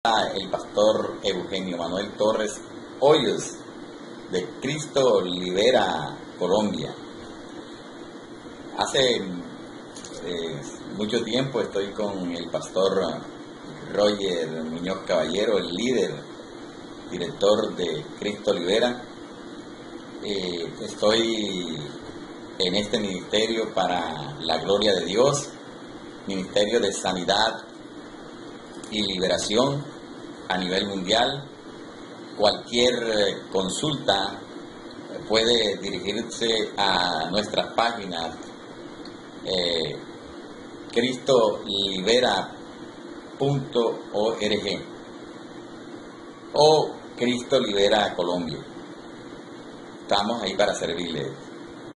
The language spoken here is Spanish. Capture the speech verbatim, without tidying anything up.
El pastor Eugenio Manuel Torres Hoyos, de Cristo Libera Colombia. Hace eh, mucho tiempo estoy con el pastor Roger Muñoz Caballero, el líder, director de Cristo Libera. Eh, estoy en este ministerio para la gloria de Dios, ministerio de sanidad y liberación a nivel mundial. Cualquier consulta puede dirigirse a nuestras páginas eh, cristo libera punto org o Cristo Libera Colombia. Estamos ahí para servirle.